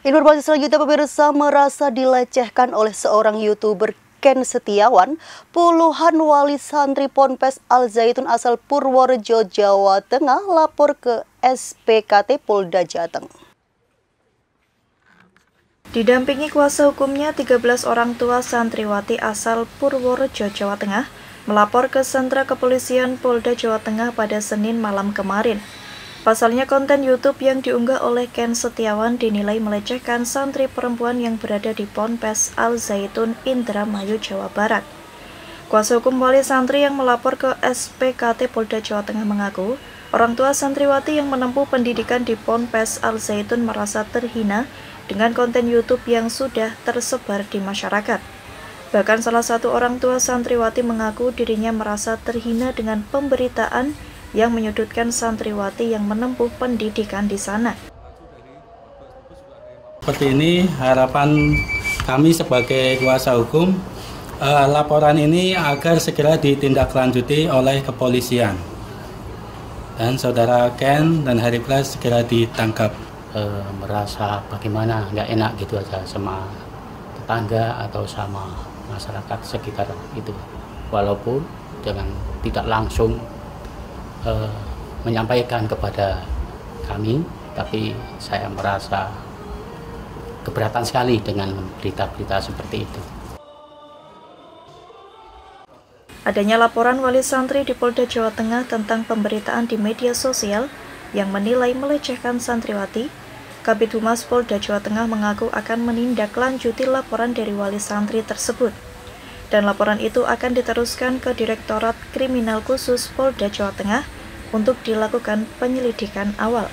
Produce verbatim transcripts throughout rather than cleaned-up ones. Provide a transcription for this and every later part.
Informasi selanjutnya, pemirsa, merasa dilecehkan oleh seorang YouTuber Ken Setiawan, puluhan wali santri Ponpes Al Zaitun asal Purworejo, Jawa Tengah lapor ke S P K T Polda Jateng. Didampingi kuasa hukumnya, tiga belas orang tua santriwati asal Purworejo, Jawa Tengah melapor ke sentra kepolisian Polda Jawa Tengah pada Senin malam kemarin. Pasalnya, konten YouTube yang diunggah oleh Ken Setiawan dinilai melecehkan santri perempuan yang berada di Ponpes Al Zaitun, Indramayu, Jawa Barat. Kuasa hukum wali santri yang melapor ke S P K T Polda Jawa Tengah mengaku, orang tua santriwati yang menempuh pendidikan di Ponpes Al Zaitun merasa terhina dengan konten YouTube yang sudah tersebar di masyarakat. Bahkan salah satu orang tua santriwati mengaku dirinya merasa terhina dengan pemberitaan yang menyudutkan santriwati yang menempuh pendidikan di sana. Seperti ini harapan kami sebagai kuasa hukum, eh, laporan ini agar segera ditindaklanjuti oleh kepolisian dan saudara Ken dan Hariplas segera ditangkap. Eh, merasa bagaimana nggak enak gitu aja sama tetangga atau sama masyarakat sekitar itu, walaupun dengan tidak langsung Uh, menyampaikan kepada kami, tapi saya merasa keberatan sekali dengan berita-berita seperti itu. Adanya laporan wali santri di Polda Jawa Tengah tentang pemberitaan di media sosial yang menilai melecehkan santriwati, Kabid Humas Polda Jawa Tengah mengaku akan menindaklanjuti laporan dari wali santri tersebut. Dan laporan itu akan diteruskan ke Direktorat Kriminal Khusus Polda Jawa Tengah untuk dilakukan penyelidikan awal.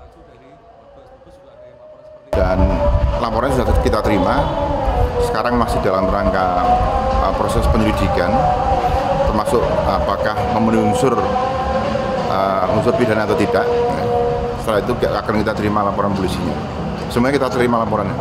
Dan laporan sudah kita terima, sekarang masih dalam rangka uh, proses penyelidikan, termasuk apakah memenuhi unsur uh, unsur pidana atau tidak. Setelah itu akan kita terima laporan polisinya. Semuanya kita terima laporannya.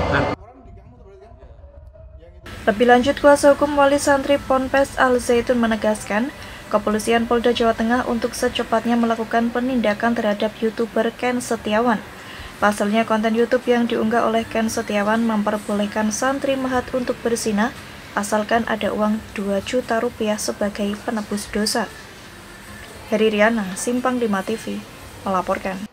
Lebih lanjut, kuasa hukum wali santri Ponpes Al Zaitun menegaskan, Kepolisian Polda Jawa Tengah untuk secepatnya melakukan penindakan terhadap YouTuber Ken Setiawan. Pasalnya, konten YouTube yang diunggah oleh Ken Setiawan memperbolehkan santri Mahat untuk berzina, asalkan ada uang dua juta rupiah sebagai penebus dosa. Heri Riana, Simpang lima T V, melaporkan.